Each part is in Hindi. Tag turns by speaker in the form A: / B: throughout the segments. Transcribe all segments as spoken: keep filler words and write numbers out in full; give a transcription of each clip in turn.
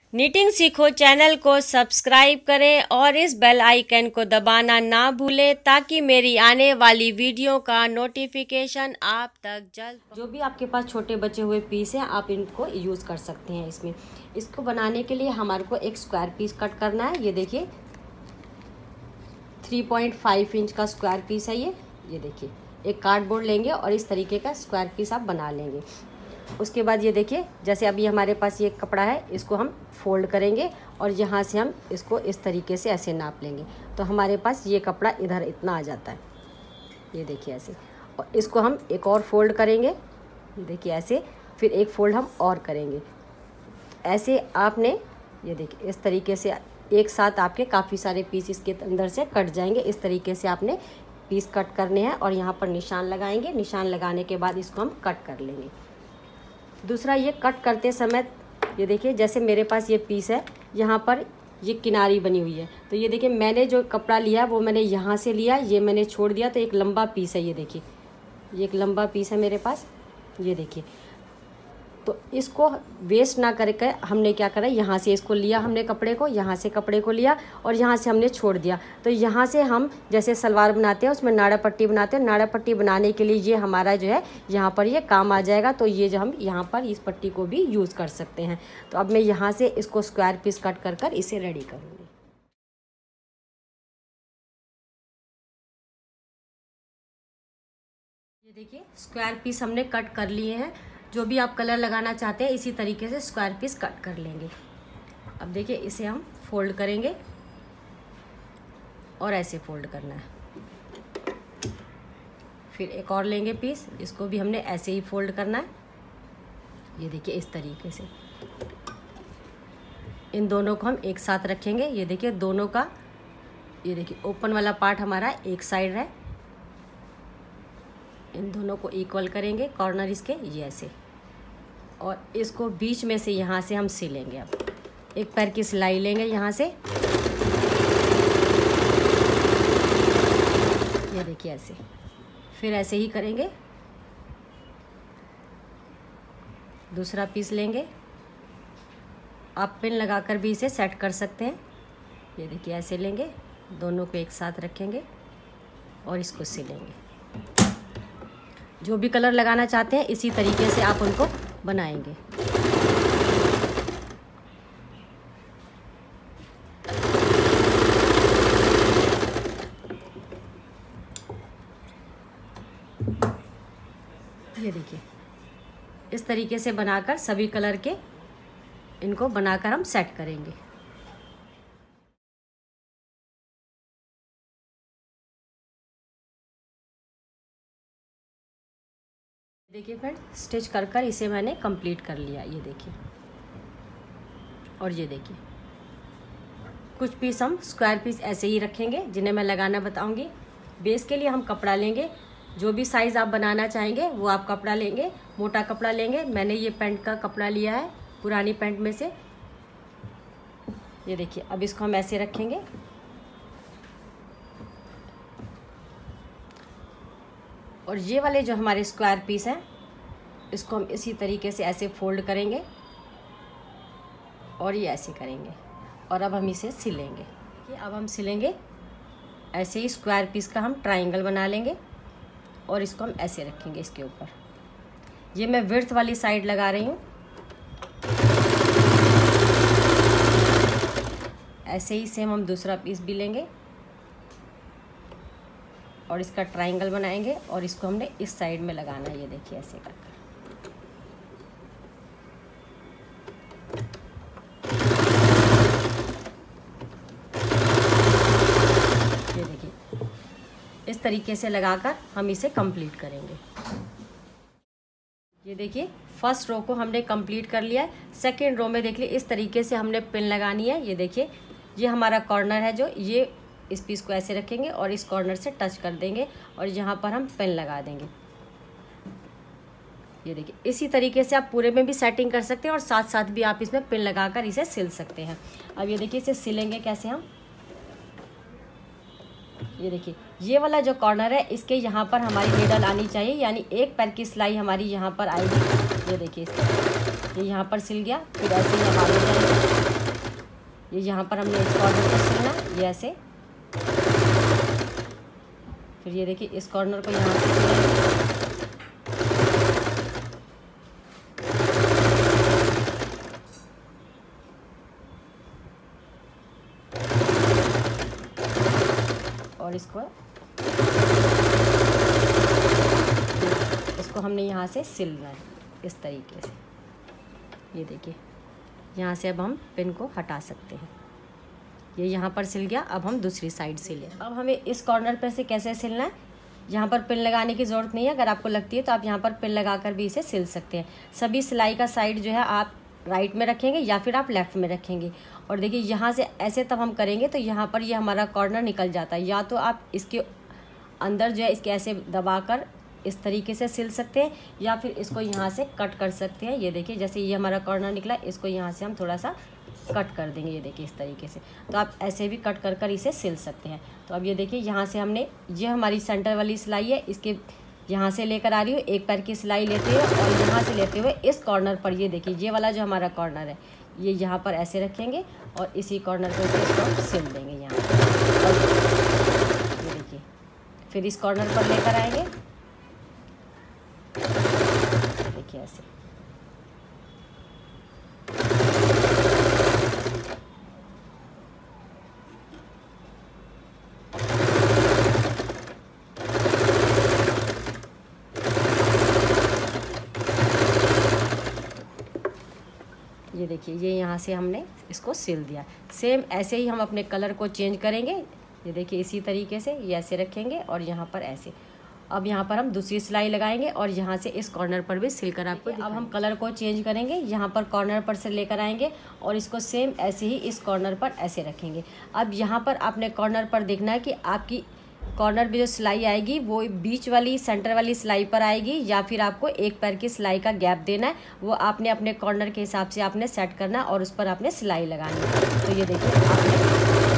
A: नीटिंग सीखो चैनल को सब्सक्राइब करें और इस बेल आइकन को दबाना ना भूलें ताकि मेरी आने वाली वीडियो का नोटिफिकेशन आप तक जल्द। जो भी आपके पास छोटे बचे हुए पीस हैं आप इनको यूज़ कर सकते हैं इसमें। इसको बनाने के लिए हमारे को एक स्क्वायर पीस कट करना है। ये देखिए थ्री पॉइंट फाइव इंच का स्क्वायर पीस है ये ये देखिए एक कार्डबोर्ड लेंगे और इस तरीके का स्क्वायर पीस आप बना लेंगे। उसके बाद ये देखिए जैसे अभी हमारे पास ये कपड़ा है इसको हम फोल्ड करेंगे और यहाँ से हम इसको इस तरीके से ऐसे नाप लेंगे तो हमारे पास ये कपड़ा इधर इतना आ जाता है। ये देखिए ऐसे, और इसको हम एक और फोल्ड करेंगे। ये देखिए ऐसे, फिर एक फोल्ड हम और करेंगे। ऐसे आपने ये देखिए इस तरीके से एक साथ आपके काफ़ी सारे पीस इसके अंदर से कट जाएंगे। इस तरीके से आपने पीस कट करने हैं और यहाँ पर निशान लगाएंगे। निशान लगाने के बाद इसको हम कट कर लेंगे। दूसरा, ये कट करते समय ये देखिए जैसे मेरे पास ये पीस है यहाँ पर ये किनारी बनी हुई है तो ये देखिए मैंने जो कपड़ा लिया वो मैंने यहाँ से लिया, ये मैंने छोड़ दिया तो एक लंबा पीस है। ये देखिए ये एक लंबा पीस है मेरे पास। ये देखिए तो इसको वेस्ट ना करके हमने क्या करा, यहाँ से इसको लिया हमने कपड़े को, यहाँ से कपड़े को लिया और यहाँ से हमने छोड़ दिया। तो यहाँ से हम जैसे सलवार बनाते हैं उसमें नाड़ा पट्टी बनाते हैं। नाड़ा पट्टी बनाने के लिए ये हमारा जो है यहाँ पर ये काम आ जाएगा। तो ये जो हम यहाँ पर इस पट्टी को भी यूज़ कर सकते हैं। तो अब मैं यहाँ से इसको स्क्वायर पीस कट कर कर इसे रेडी करूँगी। ये देखिए स्क्वायर पीस हमने कट कर लिए हैं। जो भी आप कलर लगाना चाहते हैं इसी तरीके से स्क्वायर पीस कट कर लेंगे। अब देखिए इसे हम फोल्ड करेंगे और ऐसे फोल्ड करना है। फिर एक और लेंगे पीस, इसको भी हमने ऐसे ही फोल्ड करना है। ये देखिए इस तरीके से इन दोनों को हम एक साथ रखेंगे। ये देखिए दोनों का, ये देखिए ओपन वाला पार्ट हमारा एक साइड है। इन दोनों को इक्वल करेंगे कॉर्नर इसके, ये ऐसे, और इसको बीच में से यहाँ से हम सिलेंगे। अब एक पैर की सिलाई लेंगे यहाँ से, ये देखिए ऐसे, फिर ऐसे ही करेंगे। दूसरा पीस लेंगे, आप पिन लगाकर भी इसे सेट कर सकते हैं। ये देखिए ऐसे लेंगे, दोनों को एक साथ रखेंगे और इसको सिलेंगे। जो भी कलर लगाना चाहते हैं इसी तरीके से आप उनको बनाएंगे। ये देखिए इस तरीके से बनाकर सभी कलर के इनको बनाकर हम सेट करेंगे। देखिए फ्रेंड स्टिच कर कर इसे मैंने कंप्लीट कर लिया। ये देखिए, और ये देखिए कुछ पीस हम स्क्वायर पीस ऐसे ही रखेंगे जिन्हें मैं लगाना बताऊंगी। बेस के लिए हम कपड़ा लेंगे, जो भी साइज़ आप बनाना चाहेंगे वो आप कपड़ा लेंगे। मोटा कपड़ा लेंगे, मैंने ये पैंट का कपड़ा लिया है पुरानी पैंट में से। ये देखिए अब इसको हम ऐसे रखेंगे और ये वाले जो हमारे स्क्वायर पीस हैं इसको हम इसी तरीके से ऐसे फोल्ड करेंगे और ये ऐसे करेंगे और अब हम इसे सिलेंगे। देखिए अब हम सिलेंगे ऐसे ही। स्क्वायर पीस का हम ट्रायंगल बना लेंगे और इसको हम ऐसे रखेंगे इसके ऊपर। ये मैं विड्थ वाली साइड लगा रही हूँ। ऐसे ही सेम हम दूसरा पीस भी लेंगे और इसका ट्रायंगल बनाएंगे और इसको हमने इस साइड में लगाना है। ये देखिए ऐसे करके। ये देखिए इस तरीके से लगाकर हम इसे कंप्लीट करेंगे। ये देखिए फर्स्ट रो को हमने कंप्लीट कर लिया है। सेकेंड रो में देख लीजिए इस तरीके से हमने पिन लगानी है। ये देखिए ये हमारा कॉर्नर है, जो ये इस पीस को ऐसे रखेंगे और इस कॉर्नर से टच कर देंगे और यहाँ पर हम पेन लगा देंगे। ये देखिए इसी तरीके से आप पूरे में भी सेटिंग कर सकते हैं और साथ साथ भी आप इसमें पिन लगाकर इसे सिल सकते हैं। अब ये देखिए इसे सिलेंगे कैसे हम। ये देखिए ये वाला जो कॉर्नर है इसके यहाँ पर हमारी नीडल आनी चाहिए, यानी एक पैर की सिलाई हमारी यहाँ पर आएगी। ये देखिए इस तरह ये यहाँ पर सिल गया। फिर ऐसे ही हम आगे जाएंगे ये यहाँ पर हमने इस कॉर्नर को सिलना, ये ऐसे। फिर ये देखिए इस कॉर्नर को यहाँ से सिलेंगे। और इसको इसको हमने यहाँ से सिलना है इस तरीके से। ये देखिए यहाँ से अब हम पिन को हटा सकते हैं। ये यहाँ पर सिल गया। अब हम दूसरी साइड सिलें। अब हमें इस कॉर्नर पर से कैसे सिलना है, यहाँ पर पिन लगाने की ज़रूरत नहीं है। अगर आपको लगती है तो आप यहाँ पर पिन लगाकर भी इसे सिल सकते हैं। सभी सिलाई का साइड जो है आप राइट में रखेंगे या फिर आप लेफ़्ट में रखेंगे। और देखिए यहाँ से ऐसे तब हम करेंगे तो यहाँ पर ये यह हमारा कॉर्नर निकल जाता है। या तो आप इसके अंदर जो है इसके ऐसे दबाकर इस तरीके से सिल सकते हैं, या फिर इसको यहाँ से कट कर सकते हैं। ये देखिए जैसे ये हमारा कॉर्नर निकला, इसको यहाँ से हम थोड़ा सा कट कर देंगे। ये देखिए इस तरीके से। तो आप ऐसे भी कट कर कर इसे सिल सकते हैं। तो अब ये देखिए यहाँ से हमने, ये हमारी सेंटर वाली सिलाई है, इसके यहाँ से लेकर आ रही हूँ, एक पैर की सिलाई लेते हुए और यहाँ से लेते हुए इस कॉर्नर पर, ये देखिए ये वाला जो हमारा कॉर्नर है, ये यहाँ पर ऐसे रखेंगे और इसी कॉर्नर पर से इसको सिल देंगे यहाँ पर। ये देखिए फिर इस कॉर्नर पर लेकर आएंगे, देखिए ऐसे। ये देखिए ये यहाँ से हमने इसको सिल दिया। सेम ऐसे ही हम अपने कलर को चेंज करेंगे। ये देखिए इसी तरीके से ये ऐसे रखेंगे और यहाँ पर ऐसे। अब यहाँ पर हम दूसरी सिलाई लगाएंगे और यहाँ से इस कॉर्नर पर भी सिलकर आपको। अब हम कलर को चेंज करेंगे, यहाँ पर कॉर्नर पर से लेकर आएंगे और इसको सेम ऐसे ही इस कॉर्नर पर ऐसे रखेंगे। अब यहाँ पर आपने कॉर्नर पर देखना है कि आपकी कॉर्नर पे जो सिलाई आएगी वो बीच वाली सेंटर वाली सिलाई पर आएगी या फिर आपको एक पैर की सिलाई का गैप देना है। वो आपने अपने कॉर्नर के हिसाब से आपने सेट करना और उस पर आपने सिलाई लगानी है। तो ये देखिए आपने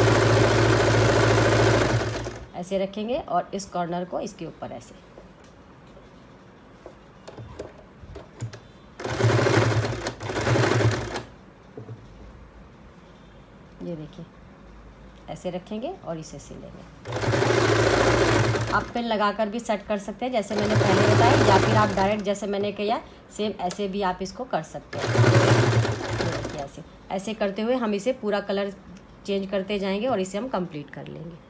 A: ऐसे रखेंगे और इस कॉर्नर को इसके ऊपर ऐसे। ये देखिए ऐसे रखेंगे और इसे सिलेंगे। आप पेन लगाकर भी सेट कर सकते हैं जैसे मैंने पहले बताया, या फिर आप डायरेक्ट जैसे मैंने किया सेम ऐसे भी आप इसको कर सकते हैं। ये देखिए ऐसे ऐसे करते हुए हम इसे पूरा कलर चेंज करते जाएंगे और इसे हम कंप्लीट कर लेंगे।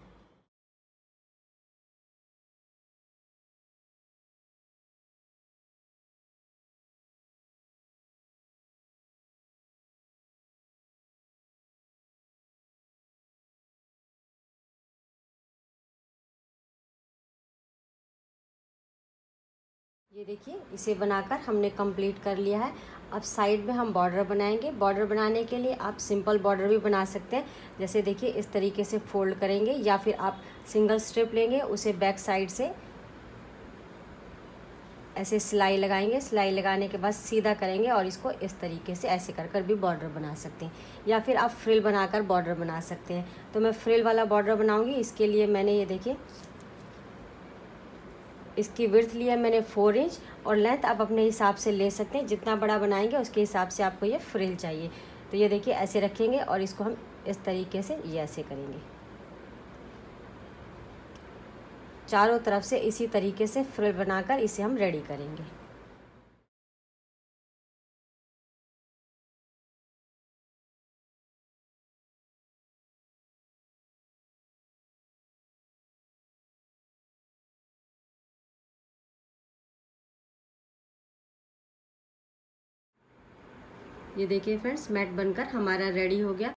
A: ये देखिए इसे बनाकर हमने कंप्लीट कर लिया है। अब साइड में हम बॉर्डर बनाएंगे। बॉर्डर बनाने के लिए आप सिंपल बॉर्डर भी बना सकते हैं। जैसे देखिए इस तरीके से फोल्ड करेंगे या फिर आप सिंगल स्ट्रिप लेंगे, उसे बैक साइड से ऐसे सिलाई लगाएंगे। सिलाई लगाने के बाद सीधा करेंगे और इसको इस तरीके से ऐसे कर कर भी बॉर्डर बना सकते हैं, या फिर आप फ्रिल बनाकर बॉर्डर बना सकते हैं। तो मैं फ्रिल वाला बॉर्डर बनाऊँगी। इसके लिए मैंने ये देखिए इसकी विड्थ लिया मैंने फोर इंच और लेंथ आप अपने हिसाब से ले सकते हैं। जितना बड़ा बनाएंगे उसके हिसाब से आपको ये फ्रिल चाहिए। तो ये देखिए ऐसे रखेंगे और इसको हम इस तरीके से ये ऐसे करेंगे। चारों तरफ से इसी तरीके से फ्रिल बनाकर इसे हम रेडी करेंगे। ये देखिए फ्रेंड्स मैट बनकर हमारा रेडी हो गया।